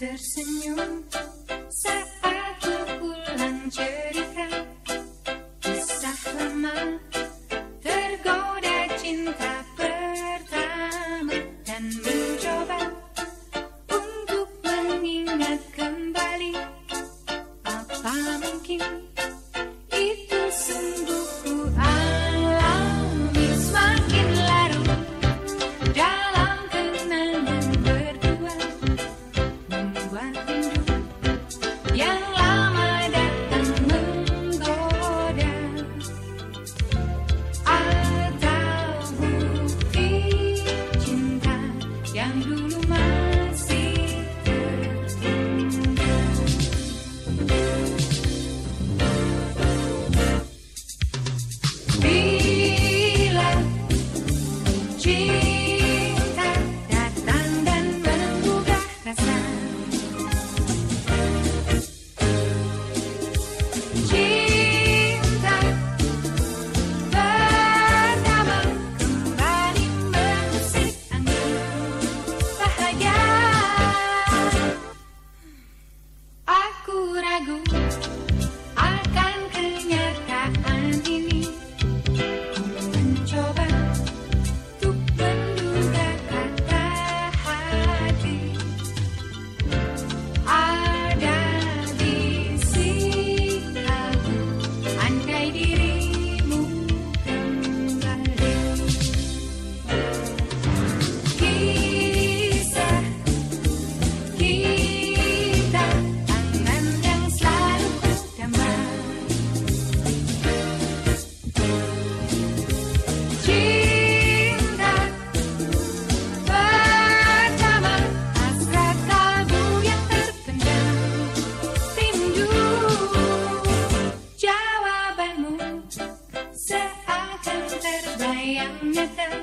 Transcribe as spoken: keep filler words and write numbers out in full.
tersenyum saat ku ulang cerita kisah lama, tergoda cinta pertama dan mencoba untuk mengingat kembali. Apa mungkin itu sungguh ku alami, semakin larut dalam kenangan berdua, membuat rindu yang lama datang menggoda. Atau bukti cinta yang dulu masih tertunda. Bila cinta datang dan menggugah rasa, cinta pertama kembali mengusik angin bahagia. Aku ragu akan kenyataan ini, mencoba untuk menduga kata hati ada bisikanku, andai dirimu kembali. Kisah kita, tangan yang selalu kudambah. Cinta pertama, hasrat kalbu yang terpendam, rindu jawabanmu seakan terbayang nyata.